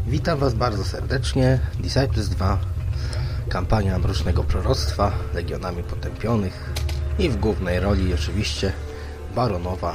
Witam Was bardzo serdecznie. Disciples 2, kampania Mrocznego Proroctwa, Legionami Potępionych i w głównej roli oczywiście Baronowa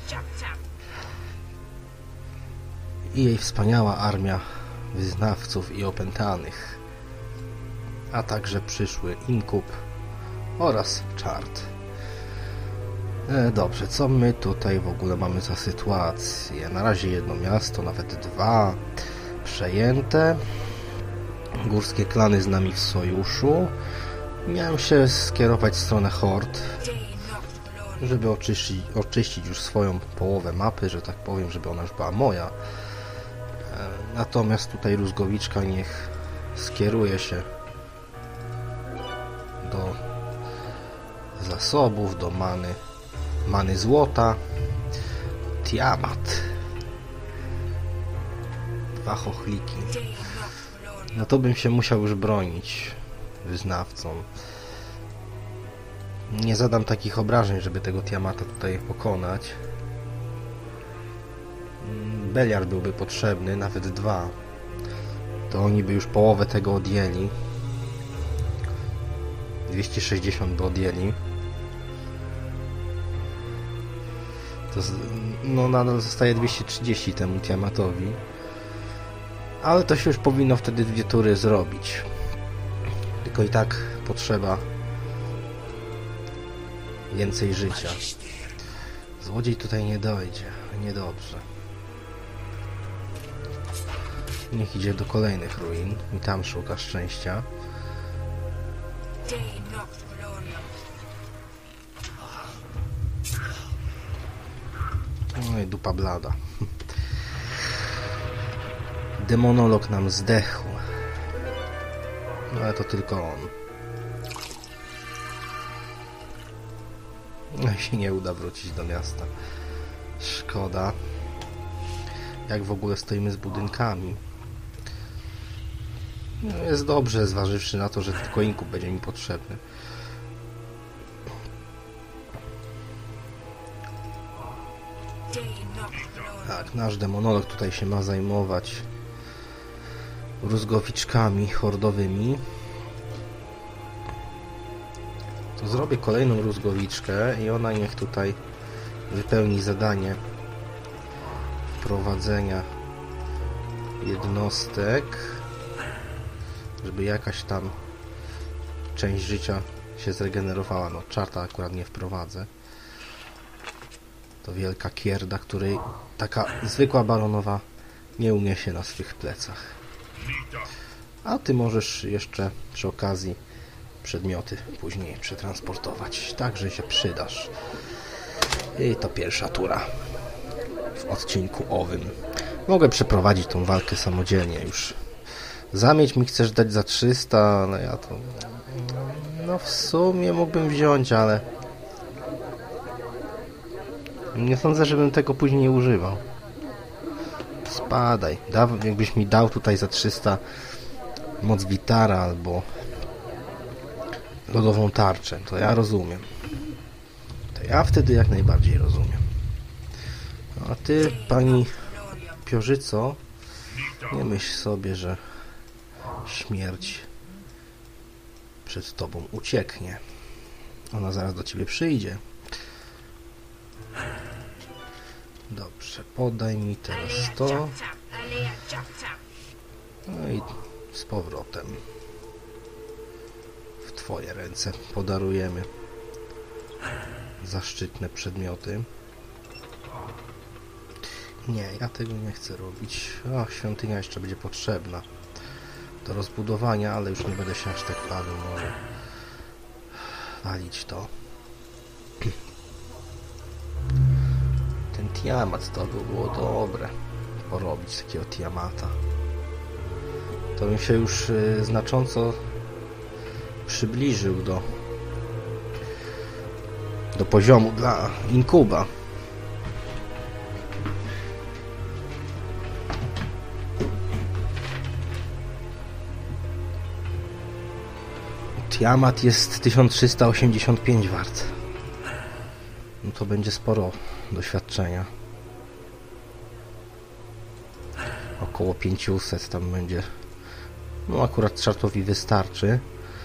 i jej wspaniała armia wyznawców i opętanych, a także przyszły Inkub oraz Czart. Dobrze, co my tutaj w ogóle mamy za sytuację? Na razie jedno miasto, nawet dwa przejęte. Górskie klany z nami w sojuszu. Miałem się skierować w stronę hord, żeby oczyścić już swoją połowę mapy, że tak powiem, żeby ona już była moja. Natomiast tutaj Rózgowiczka niech skieruje się do zasobów, do many złota. Tiamat. Dwa chochliki. No to bym się musiał już bronić wyznawcom. Nie zadam takich obrażeń, żeby tego Tiamata tutaj pokonać. Beliar byłby potrzebny, nawet dwa. To oni by już połowę tego odjęli. 260 by odjęli. To no nadal zostaje 230 temu Tiamatowi. Ale to się już powinno wtedy dwie tury zrobić. Tylko i tak potrzeba więcej życia. Złodziej tutaj nie dojdzie. Niedobrze. Niech idzie do kolejnych ruin i tam szuka szczęścia. No i dupa blada. Demonolog nam zdechł. No ale to tylko on. No i się nie uda wrócić do miasta. Szkoda. Jak w ogóle stoimy z budynkami. No jest dobrze, zważywszy na to, że tylko Inkub będzie mi potrzebny. Tak, nasz demonolog tutaj się ma zajmować Rózgowiczkami hordowymi. To zrobię kolejną Rózgowiczkę i ona niech tutaj wypełni zadanie wprowadzenia jednostek, żeby jakaś tam część życia się zregenerowała. No, Czarta akurat nie wprowadzę. To wielka kierda, której taka zwykła baronowa nie uniesie na swych plecach. A ty możesz jeszcze przy okazji przedmioty później przetransportować. Także się przydasz. I to pierwsza tura w odcinku owym. Mogę przeprowadzić tą walkę samodzielnie już. Zamieć mi chcesz dać za 300, ale ja to... No w sumie mógłbym wziąć, ale... Nie sądzę, żebym tego później nie używał. Spadaj. Jakbyś mi dał tutaj za 300 moc Witara albo lodową tarczę, to ja rozumiem. To ja wtedy jak najbardziej rozumiem. A ty, pani Piorzyco, nie myśl sobie, że śmierć przed tobą ucieknie. Ona zaraz do ciebie przyjdzie. Dobrze, podaj mi teraz to. No i z powrotem w twoje ręce podarujemy zaszczytne przedmioty. Nie, ja tego nie chcę robić. O, świątynia jeszcze będzie potrzebna do rozbudowania, ale już nie będę się aż tak bawił. Może walić to. Ten Tiamat to by było dobre porobić takiego Tiamata. To bym się już znacząco przybliżył do poziomu dla Inkuba. Tiamat jest 1385 wart. No to będzie sporo doświadczenia. około 500 tam będzie. No akurat Szartowi wystarczy.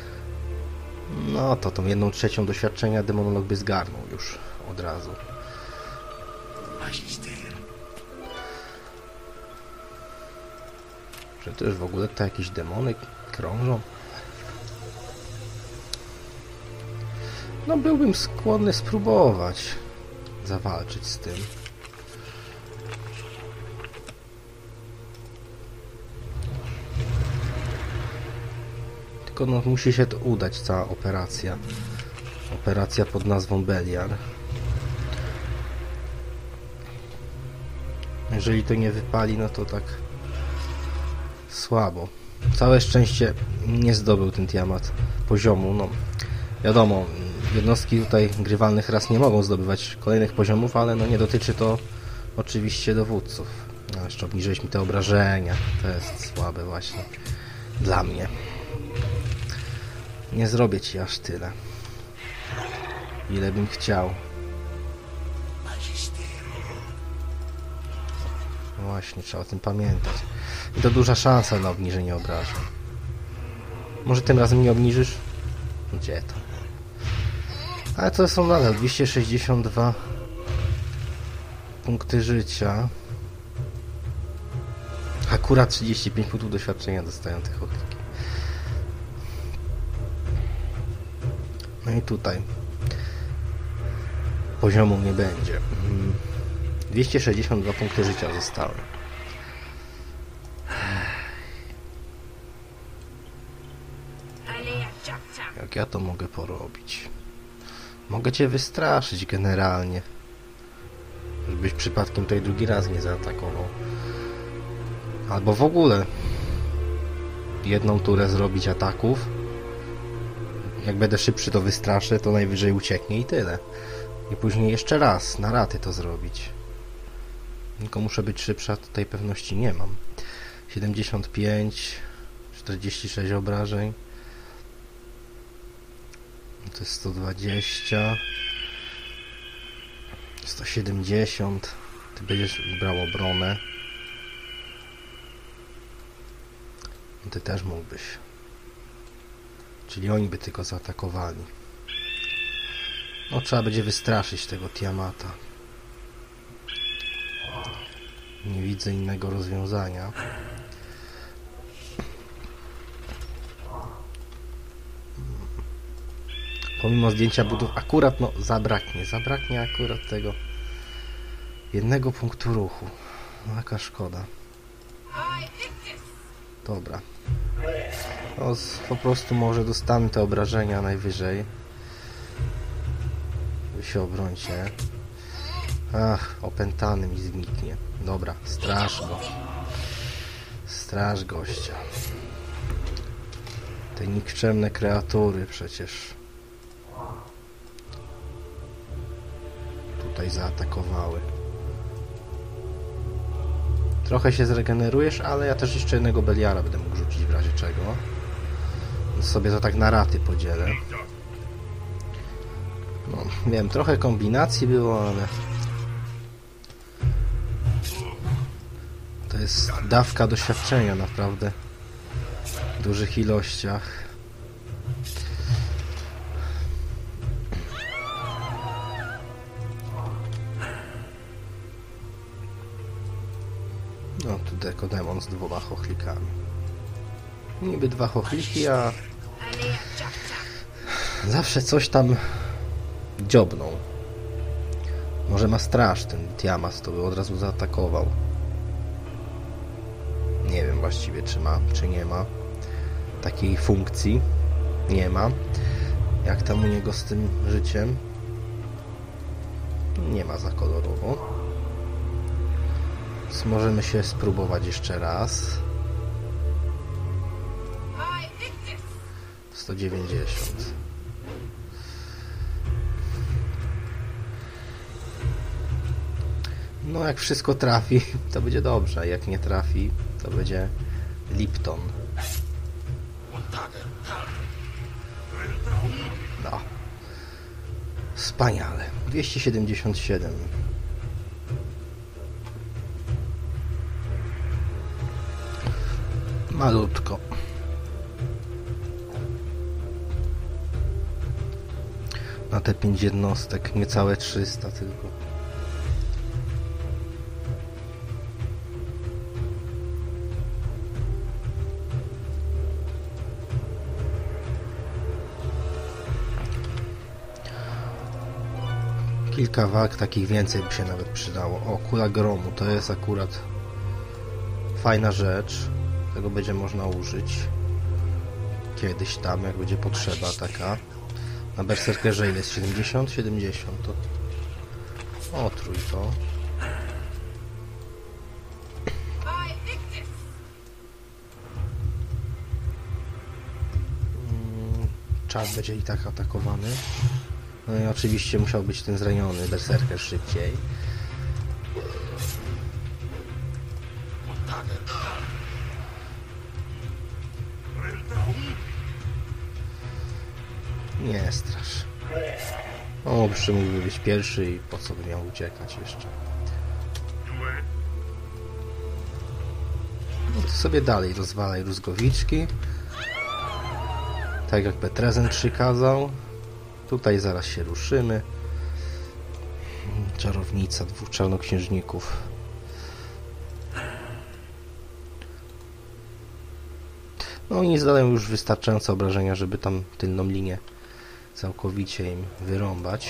No to tą 1/3 doświadczenia demonolog by zgarnął już od razu. Że też w ogóle to jakieś demony krążą. No byłbym skłonny spróbować zawalczyć z tym. Tylko no musi się to udać, cała operacja. Operacja pod nazwą Beliar. Jeżeli to nie wypali, no to tak słabo. Całe szczęście nie zdobył ten Tiamat poziomu. No wiadomo, jednostki tutaj grywalnych ras nie mogą zdobywać kolejnych poziomów, ale no nie dotyczy to oczywiście dowódców. No, jeszcze obniżyliśmy te obrażenia. To jest słabe właśnie dla mnie. Nie zrobię ci aż tyle, ile bym chciał. No właśnie, trzeba o tym pamiętać. I to duża szansa na obniżenie obrażeń. Może tym razem nie obniżysz? Gdzie to? Ale to są nadal 262 punkty życia. Akurat 35 punktów doświadczenia dostają te chochliki. No i tutaj poziomu nie będzie. 262 punkty życia zostały. Jak ja to mogę porobić? Mogę cię wystraszyć generalnie, żebyś przypadkiem tutaj drugi raz nie zaatakował. Albo w ogóle jedną turę zrobić ataków. Jak będę szybszy, to wystraszę, to najwyżej ucieknie i tyle. I później jeszcze raz, na raty to zrobić. Tylko muszę być szybsza, tutaj pewności nie mam. 75, 46 obrażeń. To jest 120. 170. Ty będziesz brał obronę. No ty też mógłbyś. Czyli oni by tylko zaatakowali. No trzeba będzie wystraszyć tego Tiamata. Nie widzę innego rozwiązania. Pomimo zdjęcia budów akurat no zabraknie akurat tego jednego punktu ruchu. No jaka szkoda. Dobra. No, po prostu może dostanę te obrażenia najwyżej. Wy się obrońcie. Ach, opętany mi zniknie. Dobra, straż go. Straż gościa. Te nikczemne kreatury przecież tutaj zaatakowały. Trochę się zregenerujesz, ale ja też jeszcze jednego Beliara będę mógł rzucić w razie czego. Więc sobie to tak na raty podzielę. No, wiem, trochę kombinacji było, ale to jest dawka doświadczenia naprawdę w dużych ilościach. No tu dekodemon z 2 chochlikami. Niby 2 chochliki, a zawsze coś tam dziobną. Może ma straż ten Tiamat, to by od razu zaatakował. Nie wiem właściwie czy ma, czy nie ma takiej funkcji. Nie ma. Jak tam u niego z tym życiem? Nie ma za kolorowo. Więc możemy się spróbować jeszcze raz. 190. No jak wszystko trafi, to będzie dobrze, a jak nie trafi, to będzie Lipton. No. Wspaniale. 277. Malutko. Na te 5 jednostek, niecałe 300 tylko. Kilka walk takich więcej by się nawet przydało. O, kula gromu, to jest akurat fajna rzecz. Tego będzie można użyć kiedyś tam, jak będzie potrzeba taka. Na berserkerze ile jest? 70? 70 to... Otrój to. Czas będzie i tak atakowany. No i oczywiście musiał być ten zraniony berserker szybciej. Nie strasz. O, mógłby być pierwszy i po co by miał uciekać jeszcze. No to sobie dalej rozwalaj rózgowiczki. Tak jak Petrezen przykazał. Tutaj zaraz się ruszymy. Czarownica, 2 czarnoksiężników. No oni zadają już wystarczające obrażenia, żeby tam tylną linię całkowicie im wyrąbać.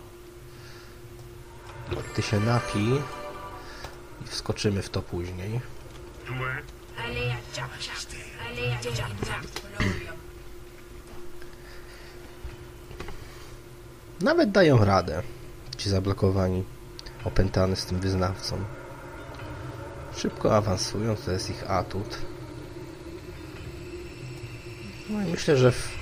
Ty się napij i wskoczymy w to później. Nawet dają radę ci zablokowani, opętany z tym wyznawcą. Szybko awansują, to jest ich atut. No i myślę, że w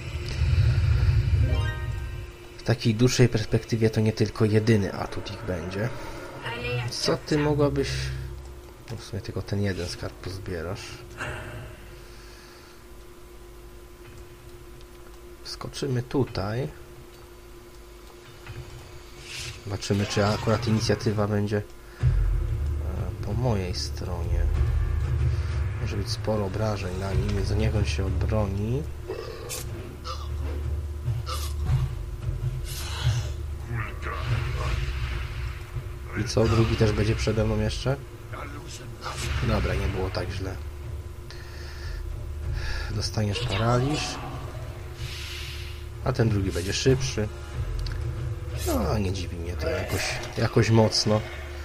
takiej dłuższej perspektywie to nie tylko jedyny atut ich będzie. Co ty mogłabyś... No w sumie tylko ten jeden skarb pozbierasz. Skoczymy tutaj. Zobaczymy, czy akurat inicjatywa będzie po mojej stronie. Może być sporo obrażeń na nim, więc niech on się odbroni. I co, drugi też będzie przede mną jeszcze? Dobra, nie było tak źle. Dostaniesz paraliż. A ten drugi będzie szybszy. No, nie dziwi mnie to jakoś mocno.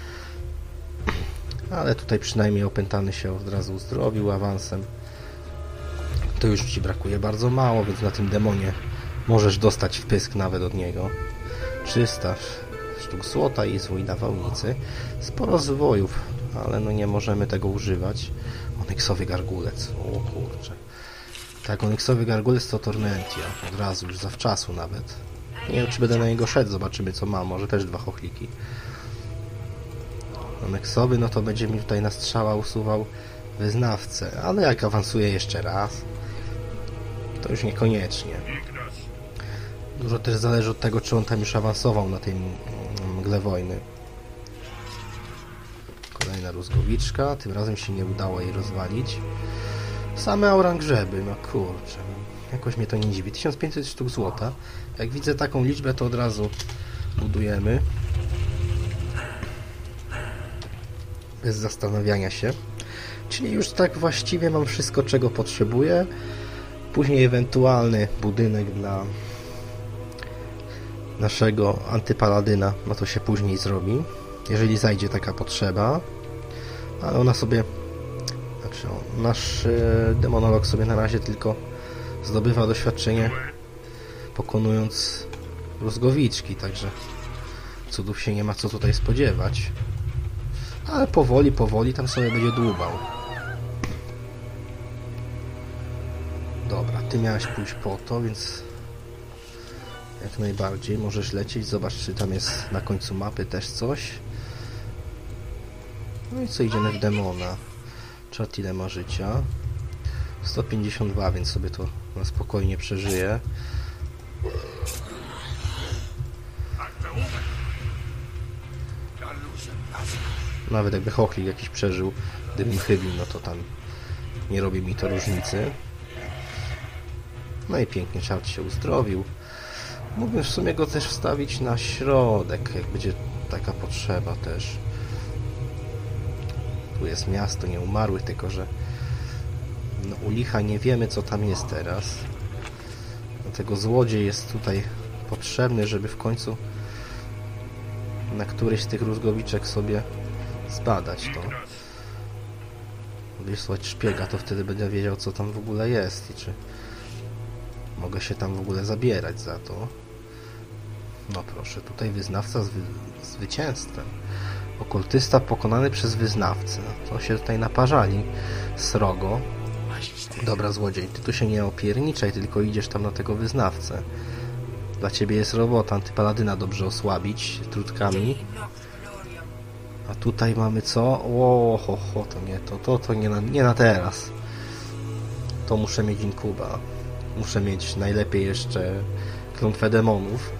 Ale tutaj przynajmniej opętany się od razu uzdrowił awansem. To już ci brakuje bardzo mało, więc na tym demonie możesz dostać wpysk nawet od niego. 300 sztuk złota i zwój nawałnicy. Sporo zwojów, ale no nie możemy tego używać. Onyksowy gargulec. O kurczę. Tak, onyksowy gargulec to Tormentia. Od razu, już zawczasu nawet. Nie wiem, czy będę na niego szedł. Zobaczymy, co mam. Może też 2 chochliki. Onyksowy, no to będzie mi tutaj na strzała usuwał wyznawcę. Ale jak awansuje jeszcze raz, to już niekoniecznie. Dużo też zależy od tego, czy on tam już awansował na tej mgle wojny. Kolejna rózgowiczka. Tym razem się nie udało jej rozwalić. Same orangrzeby, no kurczę. Jakoś mnie to nie dziwi. 1500 sztuk złota. Jak widzę taką liczbę, to od razu budujemy. Bez zastanawiania się. Czyli już tak właściwie mam wszystko, czego potrzebuję. Później ewentualny budynek dla naszego antypaladyna, no to się później zrobi, jeżeli zajdzie taka potrzeba. Ale ona sobie, znaczy nasz demonolog sobie na razie tylko zdobywa doświadczenie, pokonując rózgowiczki, także cudów się nie ma co tutaj spodziewać. Ale powoli tam sobie będzie dłubał. Dobra, ty miałeś pójść po to, więc jak najbardziej możesz lecieć. Zobacz, czy tam jest na końcu mapy też coś. No i co, idziemy w demona. Czat ile ma życia? 152, więc sobie to na spokojnie przeżyje. Nawet jakby chochlik jakiś przeżył, gdybym chybił, no to tam Nie robi mi to różnicy. No i pięknie czart się uzdrowił. Mógłbym w sumie go też wstawić na środek, jak będzie taka potrzeba też. Tu jest miasto nieumarłych, tylko że no, u licha nie wiemy, co tam jest teraz. Dlatego złodziej jest tutaj potrzebny, żeby w końcu na któryś z tych rózgowiczek sobie zbadać to. Wysłać szpiega, to wtedy będę wiedział, co tam w ogóle jest i czy mogę się tam w ogóle zabierać za to. No proszę, tutaj wyznawca z zwycięstwem. Okultysta pokonany przez wyznawcę. To się tutaj naparzali srogo. Dobra, złodziej, ty tu się nie opierniczaj, tylko idziesz tam na tego wyznawcę. Dla ciebie jest robota, antypaladyna dobrze osłabić trutkami. A tutaj mamy co? O, to nie, to nie na teraz. To muszę mieć inkuba. Muszę mieć najlepiej jeszcze klątwę demonów.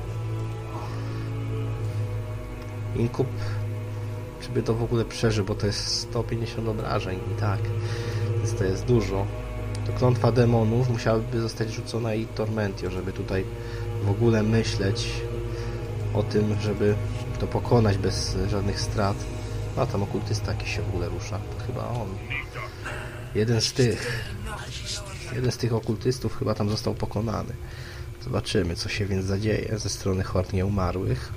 Inkub, czy by to w ogóle przeżył, bo to jest 150 obrażeń i tak. Więc to jest dużo. To klątwa demonów musiałaby zostać rzucona i Tormentio, żeby tutaj w ogóle myśleć o tym, żeby to pokonać bez żadnych strat. A tam okultysta jakiś się w ogóle rusza. Chyba on. Jeden z tych okultystów chyba tam został pokonany. Zobaczymy, co się więc zadzieje ze strony hord nieumarłych.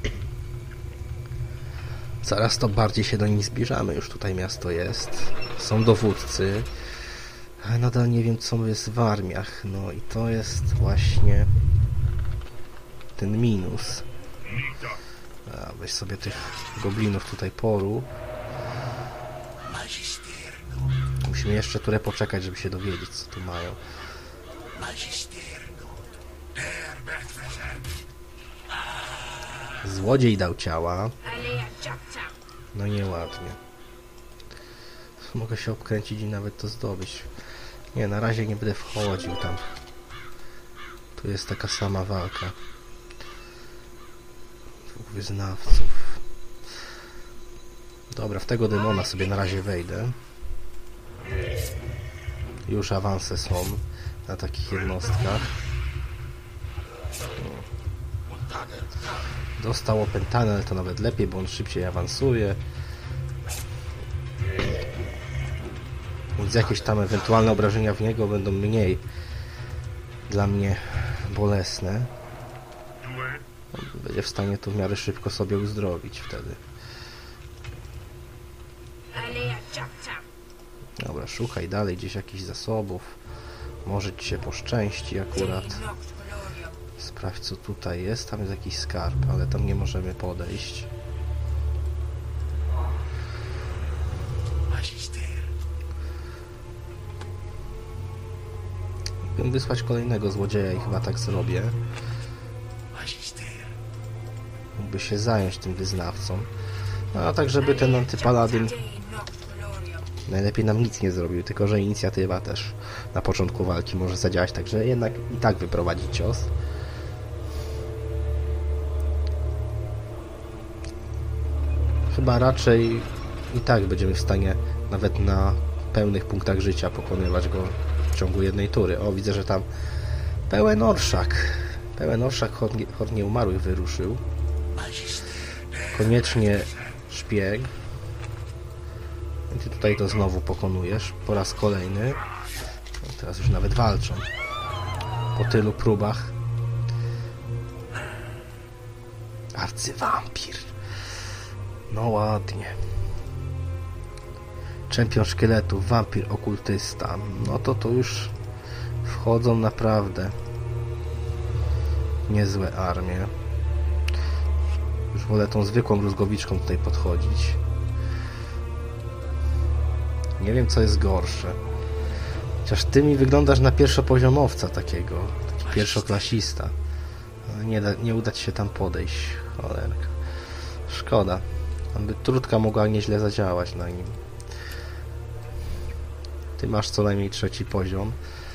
Coraz to bardziej się do nich zbliżamy. Już tutaj miasto jest. Są dowódcy. Ale nadal nie wiem, co jest w armiach. No i to jest właśnie ten minus. Weź sobie tych goblinów tutaj poru. Musimy jeszcze turę poczekać, żeby się dowiedzieć, co tu mają. Złodziej dał ciała. No nieładnie. Mogę się obkręcić i nawet to zdobyć. Nie, na razie nie będę wchodził tam. Tu jest taka sama walka. Dwóch wyznawców. Dobra, w tego demona sobie na razie wejdę. Już awanse są na takich jednostkach. Dostał opętany, ale to nawet lepiej, bo on szybciej awansuje. Więc jakieś tam ewentualne obrażenia w niego będą mniej dla mnie bolesne. Będzie w stanie to w miarę szybko sobie uzdrowić wtedy. Dobra, szukaj dalej gdzieś jakichś zasobów. Może ci się poszczęści akurat. Sprawdź, co tutaj jest. Tam jest jakiś skarb, ale tam nie możemy podejść. Mógłbym wysłać kolejnego złodzieja i chyba tak zrobię. Mógłby się zająć tym wyznawcą. No, a tak, żeby ten antypaladyn najlepiej nam nic nie zrobił, tylko że inicjatywa też na początku walki może zadziałać, także jednak i tak wyprowadzić cios. Chyba raczej i tak będziemy w stanie nawet na pełnych punktach życia pokonywać go w ciągu jednej tury. O, widzę, że tam pełen orszak. Pełen orszak hord nieumarłych wyruszył. Koniecznie szpieg. I ty tutaj to znowu pokonujesz po raz kolejny. No, teraz już nawet walczą. Po tylu próbach. Arcywampir. No ładnie. Czempion szkieletów, wampir, okultysta. No to już wchodzą naprawdę niezłe armie. Już wolę tą zwykłą rózgowiczką tutaj podchodzić. Nie wiem, co jest gorsze. Chociaż ty mi wyglądasz na pierwszopoziomowca takiego. Taki pierwszoklasista. Nie uda ci się tam podejść. Cholerka. Szkoda. Tam by trutka mogła nieźle zadziałać na nim. Ty masz co najmniej 3. poziom.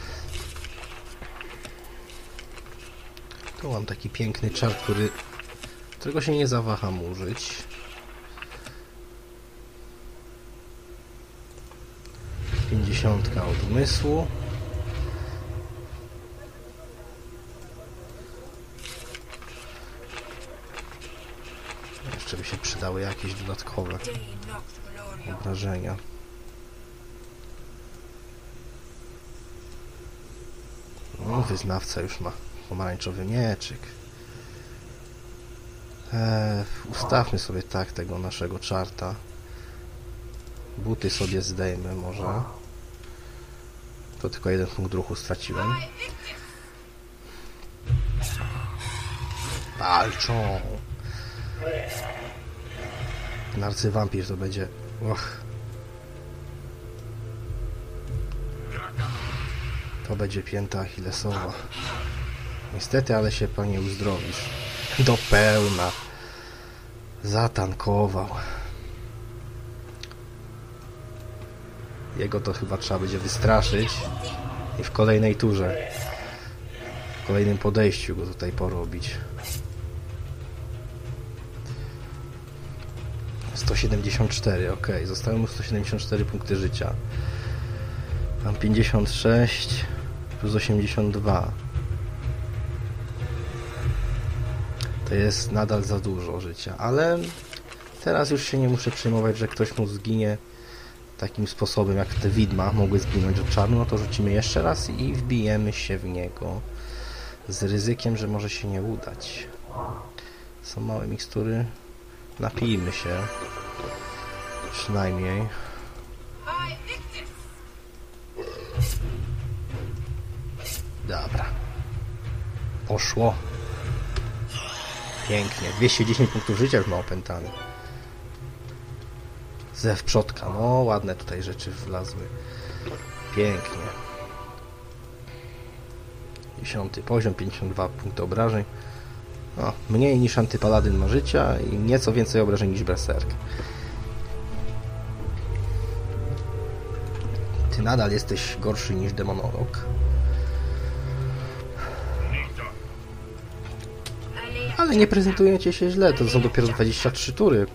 Tu mam taki piękny czar, którego się nie zawaham użyć. 10 od umysłu. Jeszcze by się przydały jakieś dodatkowe obrażenia. No, wyznawca już ma pomarańczowy mieczyk. Ustawmy sobie tak tego naszego czarta. Buty sobie zdejmę może. To tylko 1 punkt ruchu straciłem. Walczą! Arcywampir to będzie... To będzie pięta achillesowa. Niestety, ale się panie uzdrowisz. Do pełna. Zatankował. Jego to chyba trzeba będzie wystraszyć. I w kolejnej turze, w kolejnym podejściu go tutaj porobić. 174, ok. Zostały mu 174 punkty życia. Mam 56 plus 82. To jest nadal za dużo życia, ale teraz już się nie muszę przejmować, że ktoś mu zginie takim sposobem, jak te widma mogły zginąć od czarnu. No to rzucimy jeszcze raz i wbijemy się w niego z ryzykiem, że może się nie udać. Są małe mikstury. Napijmy się. Przynajmniej. Dobra. Poszło. Pięknie. 210 punktów życia już ma opętany. Zew przodka. No, ładne tutaj rzeczy wlazły. Pięknie. 10 poziom, 52 punkty obrażeń. No, mniej niż antypaladyn ma życia i nieco więcej obrażeń niż berserk. Ty nadal jesteś gorszy niż demonolog. Ale nie prezentujecie się źle, to są dopiero 23 tury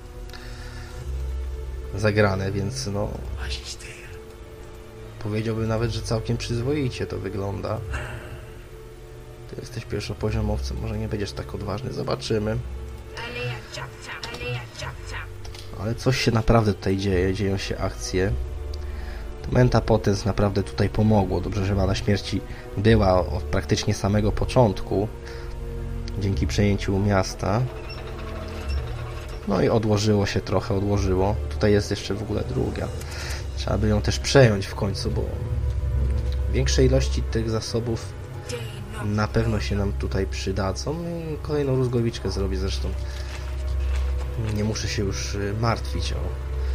zagrane, więc no... Powiedziałbym nawet, że całkiem przyzwoicie to wygląda. Ty jesteś pierwszopoziomowcem, może nie będziesz tak odważny, zobaczymy. Ale coś się naprawdę tutaj dzieje, dzieją się akcje. Menta Potens naprawdę tutaj pomogło. Dobrze, że Mana Śmierci była od praktycznie samego początku. Dzięki przejęciu miasta. No i odłożyło się trochę, odłożyło. Tutaj jest jeszcze w ogóle druga. Trzeba by ją też przejąć w końcu, bo większej ilości tych zasobów na pewno się nam tutaj przydadzą. I kolejną rózgowiczkę zrobię zresztą. Nie muszę się już martwić o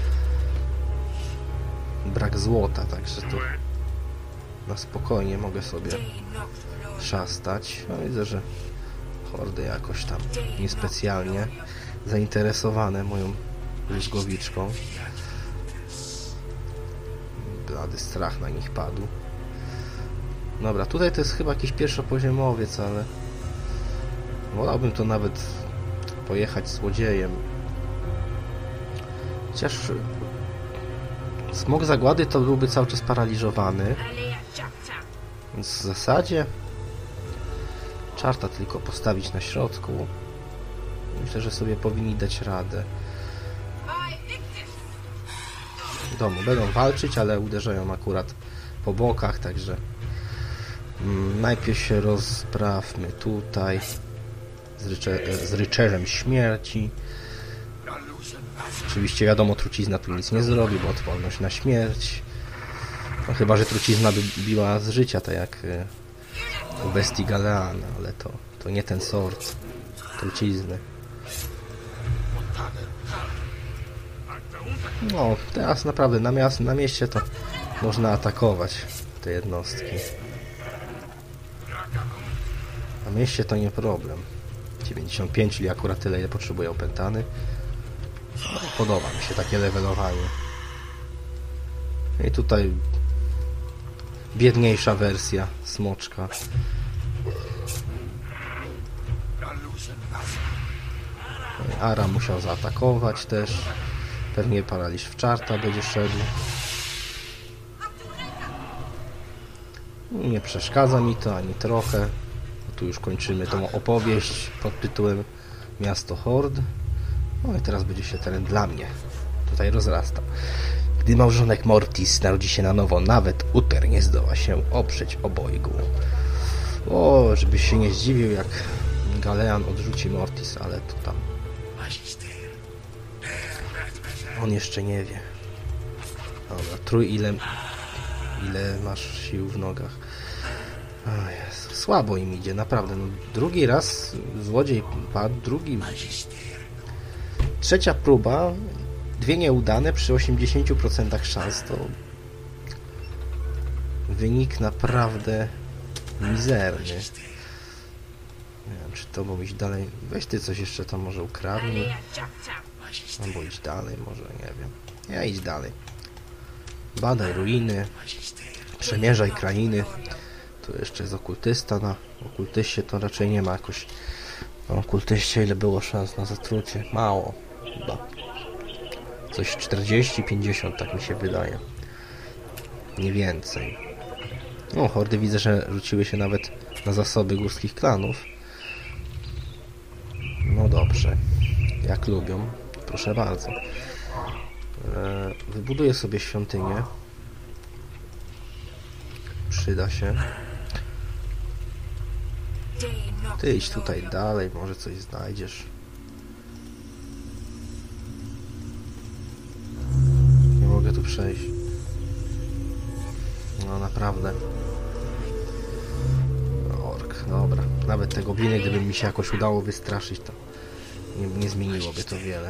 brak złota, także to na spokojnie mogę sobie szastać. No widzę, że hordy jakoś tam niespecjalnie zainteresowane moją rózgowiczką. Blady strach na nich padł. Dobra, tutaj to jest chyba jakiś pierwszopoziomowiec, ale wolałbym to nawet pojechać złodziejem. Chociaż smok zagłady to byłby cały czas paraliżowany. Więc w zasadzie czarta tylko postawić na środku. Myślę, że sobie powinni dać radę. W domu będą walczyć, ale uderzają akurat po bokach, także najpierw się rozprawmy tutaj z rycerzem śmierci. Oczywiście wiadomo, trucizna tu nic nie zrobi, bo odporność na śmierć. No, chyba że trucizna by biła z życia, tak jak u bestii Galeana, ale to nie ten sort trucizny. No, teraz naprawdę na mieście to można atakować te jednostki. Na mieście to nie problem. 95, czyli akurat tyle, ile potrzebuje opętany. No, podoba mi się takie levelowanie. I tutaj biedniejsza wersja smoczka. Ara musiał zaatakować też. Pewnie paraliż w czarta będzie szedł. Nie przeszkadza mi to ani trochę. Tu już kończymy tą opowieść pod tytułem Miasto Hord. No i teraz będzie się teren dla mnie tutaj rozrasta. Gdy małżonek Mortis narodzi się na nowo, nawet Uther nie zdoła się oprzeć obojgu. O, żebyś się nie zdziwił, jak Galean odrzuci Mortis, ale to tam... On jeszcze nie wie. Dobra, trój ile masz sił w nogach. O Jezu, słabo im idzie, naprawdę. No, drugi raz złodziej padł, drugi... Trzecia próba, 2 nieudane przy 80% szans, to wynik naprawdę mizerny. Nie wiem, czy to, bo iść dalej... Weź ty coś jeszcze tam może ukradnij. Albo idź dalej, może, nie wiem. Ja idź dalej. Badaj ruiny, przemierzaj krainy. Tu jeszcze jest okultysta. Na okultyście to raczej nie ma jakoś... Na okultyście ile było szans na zatrucie? Mało chyba. Coś 40-50, tak mi się wydaje. Nie więcej. No, hordy widzę, że rzuciły się nawet na zasoby górskich klanów. No dobrze. Jak lubią. Proszę bardzo. Wybuduję sobie świątynię. Przyda się. Ty idź tutaj dalej, może coś znajdziesz. Nie mogę tu przejść. No naprawdę. Ork, dobra. Nawet te gobliny, gdyby mi się jakoś udało wystraszyć, to nie zmieniłoby to wiele.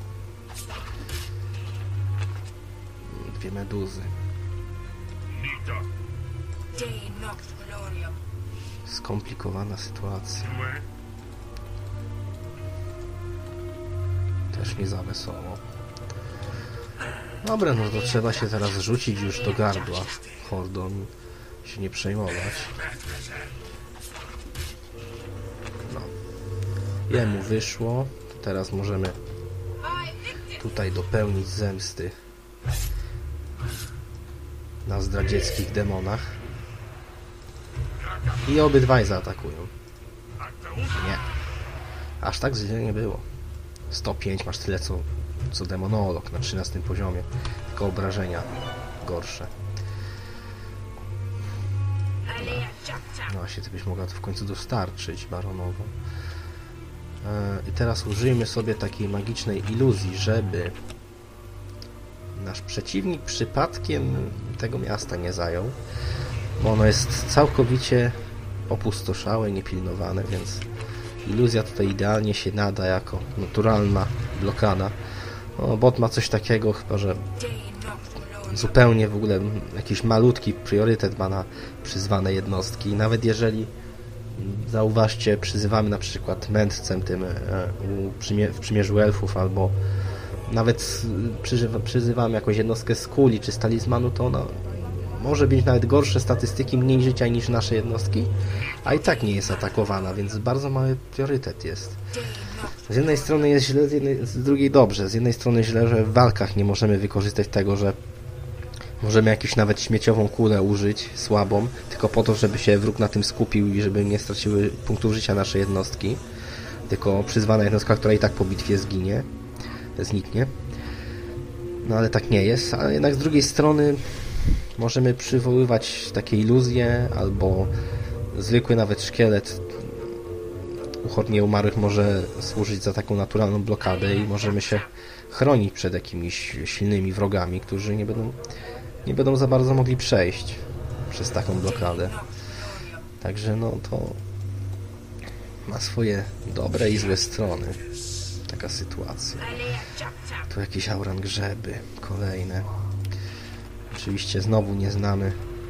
2 meduzy. Skomplikowana sytuacja. Też nie za wesoło. Dobra, no to trzeba się teraz rzucić już do gardła hordom, się nie przejmować. No. Jemu wyszło. Teraz możemy tutaj dopełnić zemsty na zdradzieckich demonach. I obydwaj zaatakują. Nie. Aż tak źle nie było. 105 masz tyle co demonolog na 13 poziomie. Tylko obrażenia gorsze. No właśnie, ty byś mogła to w końcu dostarczyć baronowo. I teraz użyjmy sobie takiej magicznej iluzji, żeby nasz przeciwnik przypadkiem tego miasta nie zajął. Bo ono jest całkowicie opustoszałe, niepilnowane, więc iluzja tutaj idealnie się nada jako naturalna blokada. No, bot ma coś takiego, chyba że zupełnie w ogóle jakiś malutki priorytet ma na przyzwane jednostki. Nawet jeżeli, zauważcie, przyzywamy na przykład mędrcem tym w przymierzu elfów, albo nawet przyzywamy jakąś jednostkę z kuli czy z talizmanu, to ona może mieć nawet gorsze statystyki, mniej życia niż nasze jednostki, a i tak nie jest atakowana, więc bardzo mały priorytet jest. Z jednej strony jest źle, z drugiej dobrze. Z jednej strony źle, że w walkach nie możemy wykorzystać tego, że możemy jakąś nawet śmieciową kulę użyć, słabą, tylko po to, żeby się wróg na tym skupił i żeby nie straciły punktów życia nasze jednostki. Tylko przyzwana jednostka, która i tak po bitwie zniknie. No ale tak nie jest, ale jednak z drugiej strony możemy przywoływać takie iluzje, albo zwykły nawet szkielet u hord nieumarłych może służyć za taką naturalną blokadę i możemy się chronić przed jakimiś silnymi wrogami, którzy nie będą za bardzo mogli przejść przez taką blokadę. Także no to ma swoje dobre i złe strony taka sytuacja. Tu jakieś aurangrzeby kolejne. Oczywiście znowu nie znamy,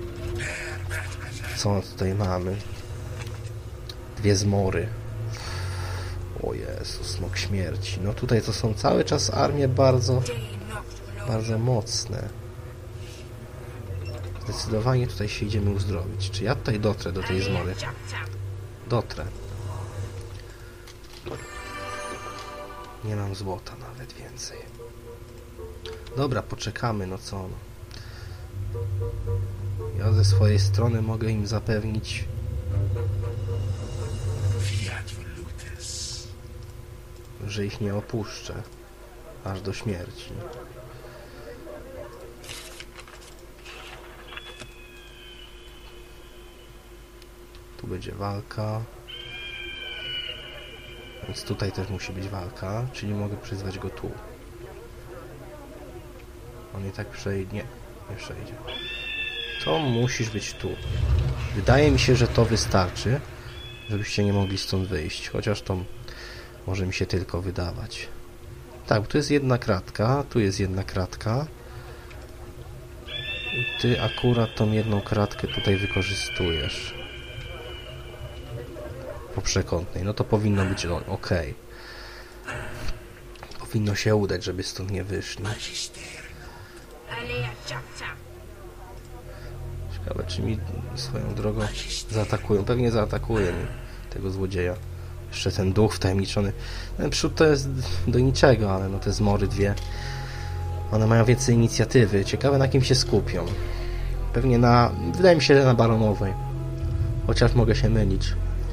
co tutaj mamy. 2 zmory. O Jezu, smok śmierci. No tutaj to są cały czas armie bardzo mocne. Zdecydowanie tutaj się idziemy uzdrowić. Czy ja tutaj dotrę do tej zmory? Dotrę. Nie mam złota nawet więcej. Dobra, poczekamy, no co no. Ja ze swojej strony mogę im zapewnić że ich nie opuszczę aż do śmierci. Tu będzie walka. Więc tutaj też musi być walka, czyli mogę przyzwać go tu. On i tak przejdzie. Nie przejdzie. To musisz być tu. Wydaje mi się, że to wystarczy, żebyście nie mogli stąd wyjść. Chociaż to może mi się tylko wydawać. Tak, tu jest jedna kratka, tu jest jedna kratka. I ty akurat tą jedną kratkę tutaj wykorzystujesz. Po przekątnej. No to powinno być ok. Powinno się udać, żeby stąd nie wyszli. Ciekawe, czy mi swoją drogą zaatakują. Pewnie zaatakuję mi tego złodzieja. Jeszcze ten duch wtajemniczony. Ten przód to jest do niczego, ale no te zmory dwie. One mają więcej inicjatywy. Ciekawe, na kim się skupią. Pewnie na... Wydaje mi się, że na baronowej. Chociaż mogę się mylić.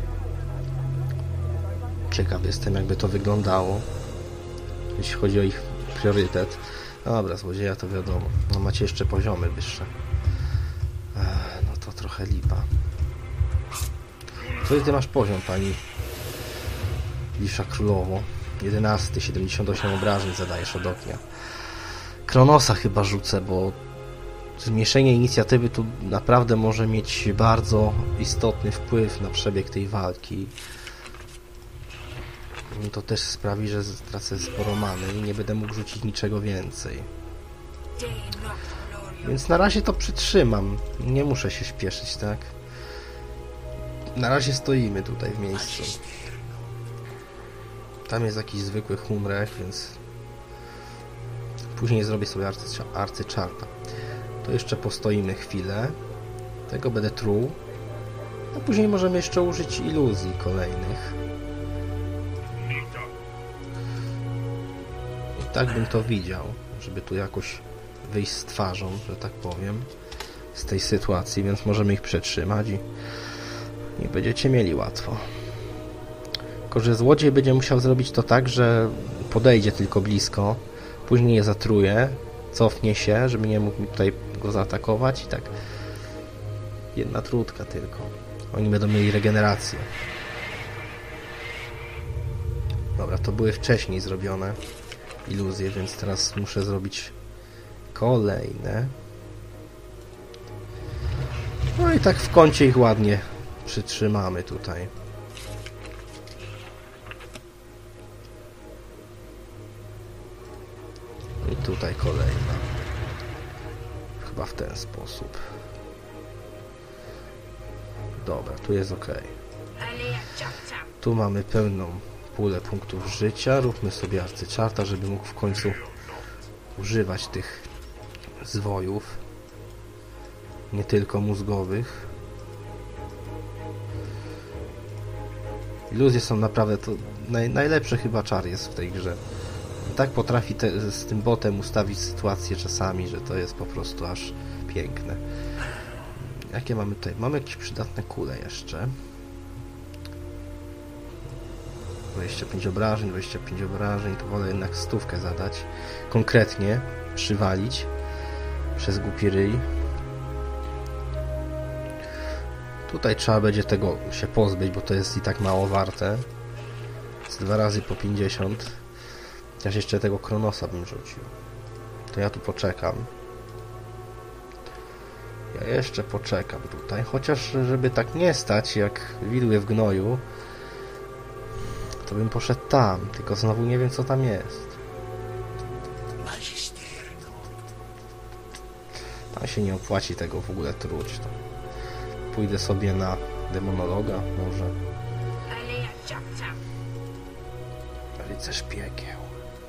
Ciekaw jestem, jakby to wyglądało. Jeśli chodzi o ich priorytet. Dobra, złodzieja to wiadomo. No macie jeszcze poziomy wyższe. No to trochę lipa. Co ty masz poziom, pani Lisza Królowo? 11, 78 obrażeń zadajesz od ognia. Kronosa chyba rzucę, bo zmniejszenie inicjatywy tu naprawdę może mieć bardzo istotny wpływ na przebieg tej walki. To też sprawi, że stracę sporo many i nie będę mógł rzucić niczego więcej. Więc na razie to przytrzymam. Nie muszę się śpieszyć, tak? Na razie stoimy tutaj w miejscu. Tam jest jakiś zwykły humrech, więc później zrobię sobie arcyczarta. To jeszcze postoimy chwilę. Tego będę truł. A później możemy jeszcze użyć iluzji kolejnych. I tak bym to widział, żeby tu jakoś wyjść z twarzą, że tak powiem, z tej sytuacji, więc możemy ich przetrzymać i nie będziecie mieli łatwo. Tylko że złodziej będzie musiał zrobić to tak, że podejdzie tylko blisko, później je zatruje, cofnie się, żeby nie mógł mi tutaj go zaatakować i tak jedna trutka tylko. Oni będą mieli regenerację. Dobra, to były wcześniej zrobione iluzje, więc teraz muszę zrobić kolejne. No i tak w kącie ich ładnie przytrzymamy tutaj. I tutaj kolejna. Chyba w ten sposób. Dobra, tu jest ok. Tu mamy pełną pulę punktów życia. Róbmy sobie arcyczarta, żeby mógł w końcu używać tych zwojów. Nie tylko mózgowych. Iluzje są naprawdę to najlepszy chyba czar jest w tej grze. Tak potrafi z tym botem ustawić sytuację czasami, że to jest po prostu aż piękne. Jakie mamy tutaj? Mamy jakieś przydatne kule jeszcze. 25 obrażeń, 25 obrażeń. To wolę jednak 100 zadać. Konkretnie przywalić przez głupi ryj. Tutaj trzeba będzie tego się pozbyć, bo to jest i tak mało warte. Z 2 razy po 50. Chociaż jeszcze tego Kronosa bym rzucił. To ja tu poczekam. Ja jeszcze poczekam tutaj. Chociaż żeby tak nie stać jak widły w gnoju, to bym poszedł tam. Tylko znowu nie wiem, co tam jest. Tam się nie opłaci tego w ogóle truć. Pójdę sobie na demonologa może. Rycerz piekieł.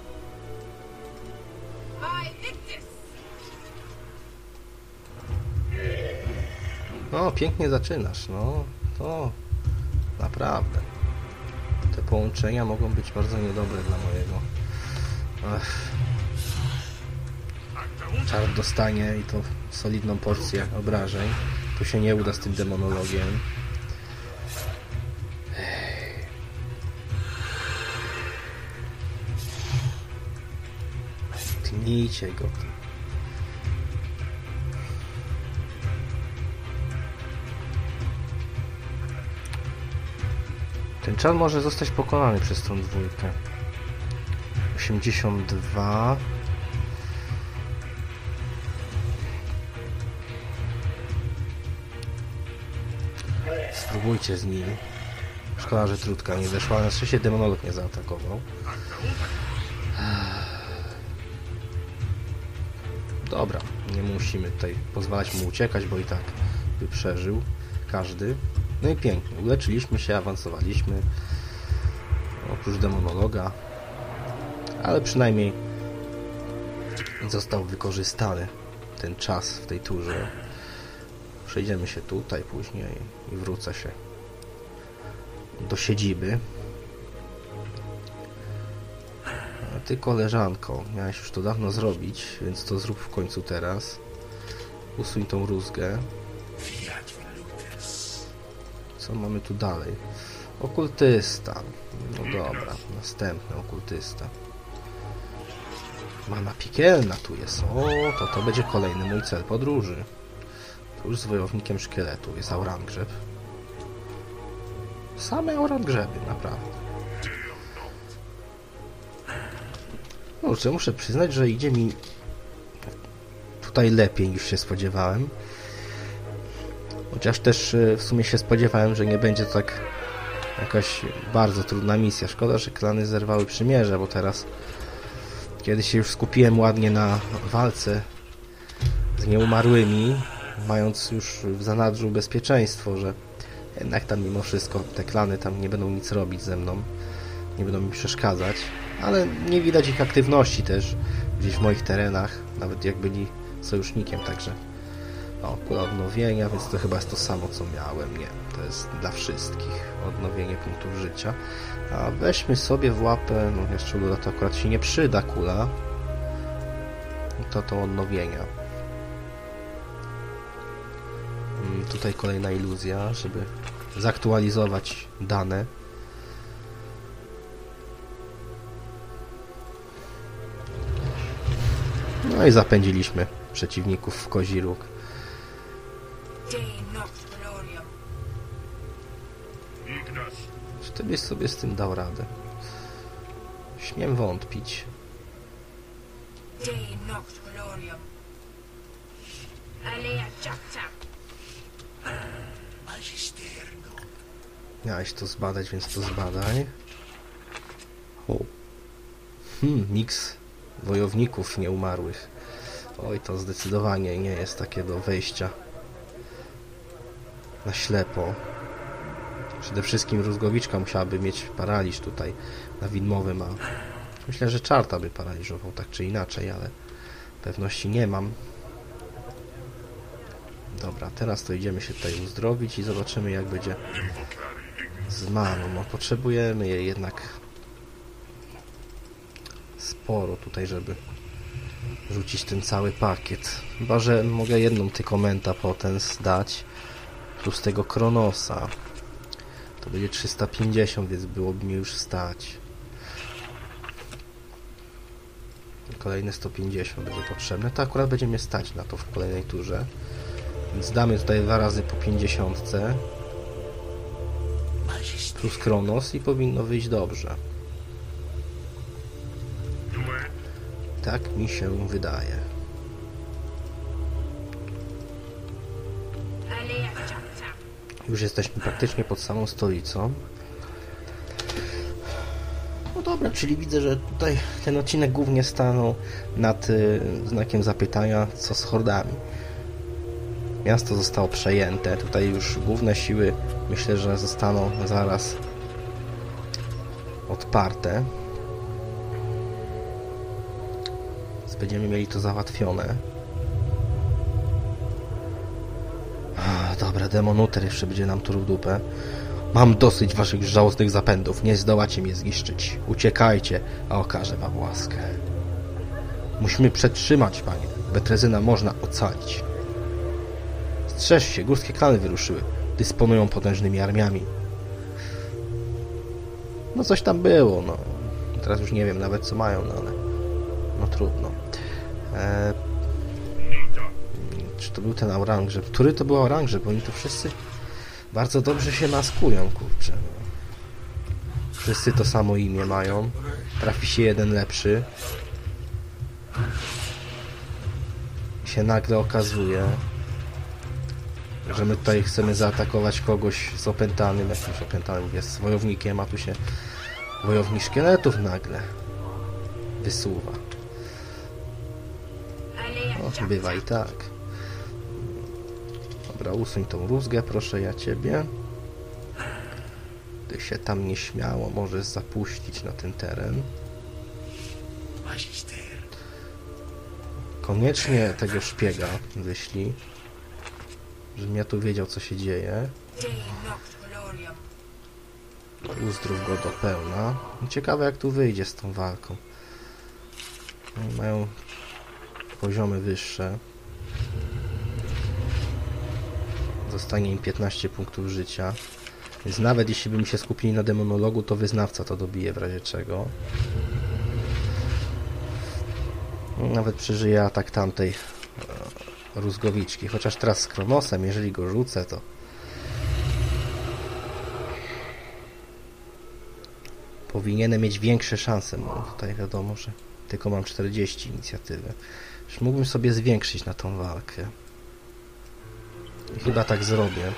No, pięknie zaczynasz, no. To naprawdę. Te połączenia mogą być bardzo niedobre dla mojego. Czar dostanie i to solidną porcję obrażeń. Tu się nie uda z tym demonologiem. Tnijcie go. Ten czar może zostać pokonany przez tą dwójkę. 82. Spróbujcie z nim. Szkoda, że trutka nie zeszła. Na szczęście demonolog nie zaatakował. Dobra, nie musimy tutaj pozwalać mu uciekać, bo i tak by przeżył każdy. No i pięknie, uleczyliśmy się, awansowaliśmy. Oprócz demonologa. Ale przynajmniej został wykorzystany ten czas w tej turze. Przejdziemy się tutaj później i wrócę się do siedziby. A ty, koleżanko, miałeś już to dawno zrobić, więc to zrób w końcu teraz. Usuń tą rózgę. Co mamy tu dalej? Okultysta. No dobra, następny okultysta. Mana piekielna tu jest. O, to będzie kolejny mój cel podróży. Już z wojownikiem szkieletu jest Aurangrzeb. Same Aurangrzeby, naprawdę. No, muszę przyznać, że idzie mi tutaj lepiej niż się spodziewałem. Chociaż też w sumie się spodziewałem, że nie będzie to tak jakaś bardzo trudna misja. Szkoda, że klany zerwały przymierze, bo teraz kiedy się już skupiłem ładnie na walce z nieumarłymi, mając już w zanadrzu bezpieczeństwo, że jednak tam mimo wszystko te klany tam nie będą nic robić ze mną, nie będą mi przeszkadzać, ale nie widać ich aktywności też gdzieś w moich terenach, nawet jak byli sojusznikiem, także kula odnowienia, więc to chyba jest to samo, co miałem. Nie, to jest dla wszystkich odnowienie punktów życia. A weźmy sobie w łapę, no jeszcze uda to akurat się nie przyda kula, to odnowienia. Tutaj kolejna iluzja, żeby zaktualizować dane. No i zapędziliśmy przeciwników w kozi róg. Czy ty byś sobie z tym dał radę? Śmiem wątpić. Miałeś to zbadać, więc to zbadaj. Miks wojowników nieumarłych. Oj, to zdecydowanie nie jest takie do wejścia na ślepo. Przede wszystkim rózgowiczka musiałaby mieć paraliż tutaj na widmowym, a myślę, że czarta by paraliżował tak czy inaczej, ale pewności nie mam. Dobra, teraz to idziemy się tutaj uzdrowić i zobaczymy, jak będzie z maną. No, potrzebujemy jej jednak sporo tutaj, żeby rzucić ten cały pakiet. Chyba że mogę jedną tylko menta potens dać, plus tego Kronosa. To będzie 350, więc byłoby mi już stać. Kolejne 150 będzie potrzebne. To akurat będzie mnie stać na to w kolejnej turze. Więc damy tutaj 2 razy po 50. Plus Kronos i powinno wyjść dobrze. Tak mi się wydaje. Już jesteśmy praktycznie pod samą stolicą. No dobra, czyli widzę, że tutaj ten odcinek głównie stanął nad znakiem zapytania, co z hordami. Miasto zostało przejęte. Tutaj już główne siły, myślę, że zostaną zaraz odparte. Więc będziemy mieli to załatwione. Dobra, demonuter jeszcze będzie nam tu w dupę. Mam dosyć waszych żałosnych zapędów. Nie zdołacie mnie zniszczyć. Uciekajcie, a okażę wam łaskę. Musimy przetrzymać, panie. Betrezyna można ocalić. Strzeż się, górskie klany wyruszyły. Dysponują potężnymi armiami. No coś tam było, no. Teraz już nie wiem nawet co mają, no ale... No trudno. Czy to był ten Aurangzeb? Który to był Aurangzeb? Bo oni tu wszyscy bardzo dobrze się maskują, kurczę. No. Wszyscy to samo imię mają. Trafi się jeden lepszy. I się nagle okazuje, że my tutaj chcemy zaatakować kogoś z opętanym, jakimś opętanym jest wojownikiem, a tu się wojownik szkieletów nagle wysuwa. O, bywa i tak. Dobra, usuń tą rózgę, proszę ja ciebie. Ty się tam nieśmiało możesz zapuścić na ten teren. Koniecznie tego szpiega wyślij, żebym ja tu wiedział, co się dzieje. Uzdrów go do pełna. Ciekawe, jak tu wyjdzie z tą walką. Oni mają poziomy wyższe. Zostanie im 15 punktów życia. Więc nawet jeśli by mi się skupili na demonologu, to wyznawca to dobije w razie czego. Nawet przeżyje atak tamtej rózgowiczki. Chociaż teraz z Kronosem, jeżeli go rzucę, to... Powinienem mieć większe szanse. No, tutaj wiadomo, że tylko mam 40 inicjatywy. Już mógłbym sobie zwiększyć na tą walkę. I chyba tak zrobię.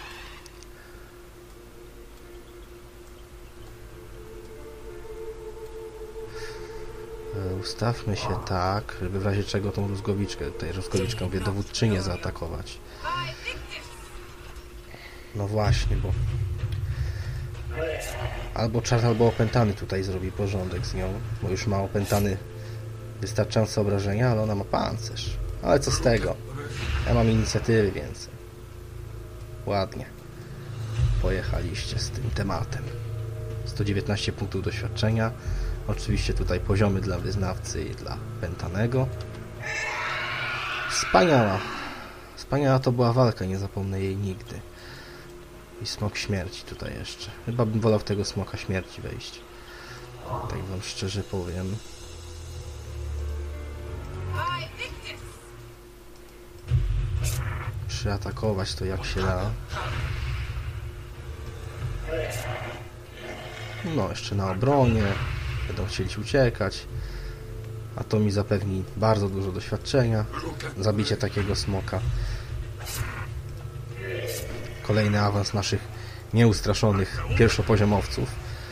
Ustawmy się tak, żeby w razie czego tą rózgowiczkę, tutaj rózgowiczkę, mówię, dowódczynię zaatakować. No właśnie, bo... Albo czarny, albo opętany tutaj zrobi porządek z nią, bo już ma opętany wystarczające obrażenia, ale ona ma pancerz. Ale co z tego? Ja mam inicjatywy więcej. Ładnie. Pojechaliście z tym tematem. 119 punktów doświadczenia. Oczywiście tutaj poziomy dla wyznawcy i dla pętanego. Wspaniała. Wspaniała to była walka, nie zapomnę jej nigdy. I smok śmierci tutaj jeszcze. Chyba bym wolał w tego smoka śmierci wejść. Tak wam szczerze powiem. Przyatakować to jak się da. No, jeszcze na obronie. Będą chcieli uciekać. A to mi zapewni bardzo dużo doświadczenia. Zabicie takiego smoka. Kolejny awans naszych nieustraszonych pierwszopoziomowców.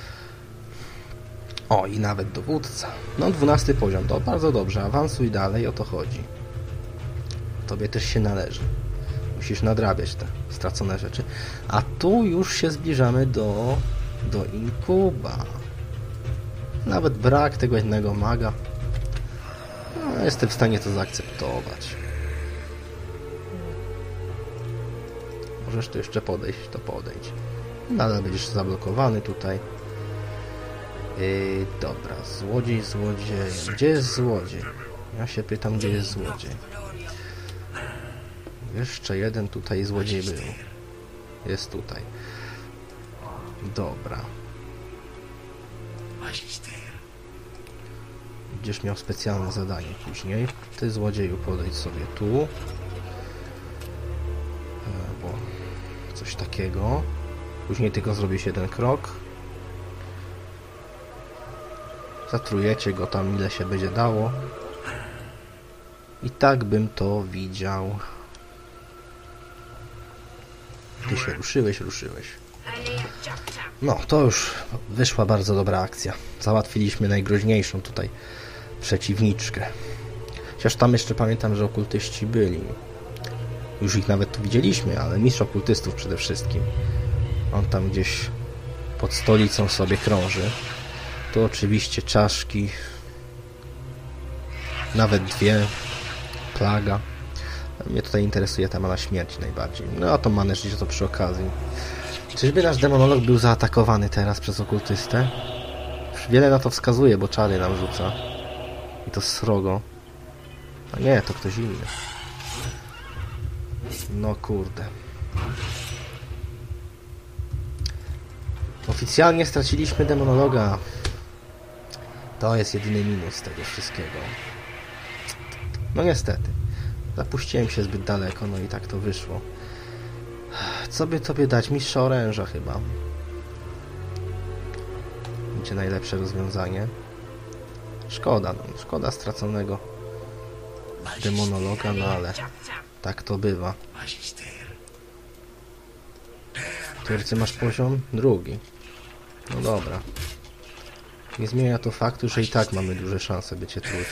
O, i nawet dowódca. No, 12 poziom. To bardzo dobrze. Awansuj dalej, o to chodzi. Tobie też się należy. Musisz nadrabiać te stracone rzeczy. A tu już się zbliżamy do inkuba. Nawet brak tego jednego maga. No, jestem w stanie to zaakceptować. Możesz tu jeszcze podejść, to podejdź. Nadal będziesz zablokowany tutaj. Dobra, złodziej. Gdzie jest złodziej? Ja się pytam, gdzie jest złodziej. Jeszcze jeden tutaj złodziej był. Jest tutaj. Dobra. Będziesz miał specjalne zadanie później. Ty, złodzieju, podejdź sobie tu. Bo coś takiego. Później tylko zrobisz jeden krok. Zatrujecie go tam, ile się będzie dało. I tak bym to widział. Ty się ruszyłeś. No, to już wyszła bardzo dobra akcja. Załatwiliśmy najgroźniejszą tutaj przeciwniczkę. Chociaż tam jeszcze pamiętam, że okultyści byli. Już ich nawet tu widzieliśmy, ale mistrz okultystów przede wszystkim. On tam gdzieś pod stolicą sobie krąży. Tu oczywiście czaszki. Nawet dwie. Plaga. Mnie tutaj interesuje ta mana śmierci najbardziej. No a to manę życia to przy okazji. Czyżby nasz demonolog był zaatakowany teraz przez okultystę? Już wiele na to wskazuje, bo czary nam rzuca. I to srogo. A nie, to ktoś inny. No kurde. Oficjalnie straciliśmy demonologa. To jest jedyny minus tego wszystkiego. No niestety. Zapuściłem się zbyt daleko, no i tak to wyszło. Co by tobie dać? Mistrza oręża chyba. Będzie najlepsze rozwiązanie. Szkoda, no. Szkoda straconego demonologa, no ale tak to bywa. Którcy masz poziom? Drugi. No dobra. Nie zmienia to faktu, że i tak mamy duże szanse, by cię truć.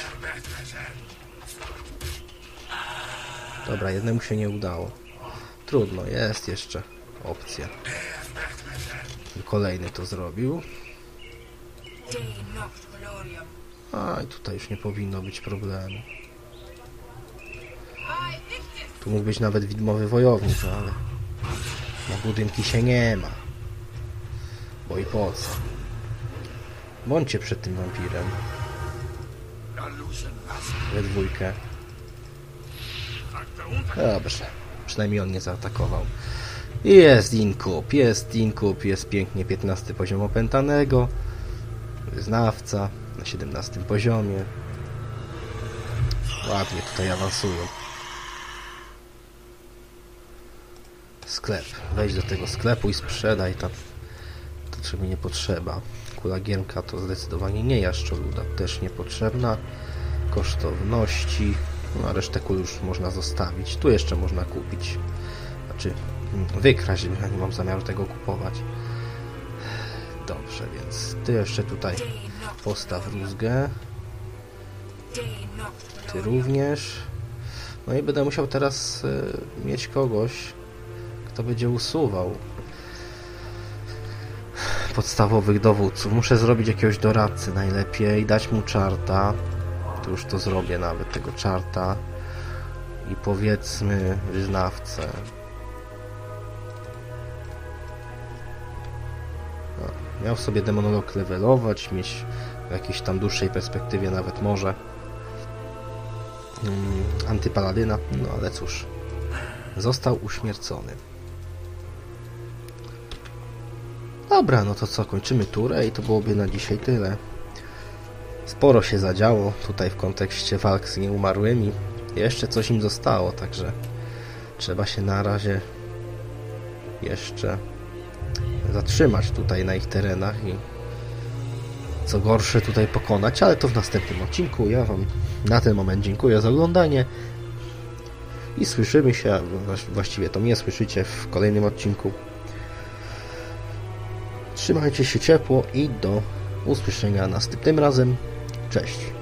Dobra, jednemu się nie udało. Trudno, jest jeszcze opcja. Kolejny to zrobił. A i tutaj już nie powinno być problemu. Tu mógł być nawet widmowy wojownik, ale na budynki się nie ma. Bo i po co? Bądźcie przed tym wampirem. We dwójkę. Dobrze. Przynajmniej on nie zaatakował. Jest inkub, jest pięknie 15 poziom opętanego. Znawca na 17 poziomie. Ładnie tutaj awansują. Sklep. Wejdź do tego sklepu i sprzedaj tam to, czego nie potrzeba. Kula giermka to zdecydowanie nie jaszczoluda, też niepotrzebna. Kosztowności. No a resztę kul już można zostawić. Tu jeszcze można kupić. Znaczy wykraść, bo ja nie mam zamiaru tego kupować. Dobrze, więc ty jeszcze tutaj postaw rózgę. Ty również. No i będę musiał teraz mieć kogoś, kto będzie usuwał podstawowych dowódców. Muszę zrobić jakiegoś doradcę najlepiej, dać mu czarta. Tu już to zrobię nawet, tego czarta. I powiedzmy wyznawcę. No, miał sobie demonolog levelować, mieć w jakiejś tam dłuższej perspektywie nawet może antypaladyna, no ale cóż, został uśmiercony. Dobra, no to co, kończymy turę i to byłoby na dzisiaj tyle. Sporo się zadziało tutaj w kontekście walk z nieumarłymi. Jeszcze coś im zostało, także trzeba się na razie jeszcze zatrzymać tutaj na ich terenach i co gorsze tutaj pokonać, ale to w następnym odcinku. Ja Wam na ten moment dziękuję za oglądanie i słyszymy się, właściwie to mnie słyszycie w kolejnym odcinku. Trzymajcie się ciepło i do usłyszenia następnym razem. Cześć!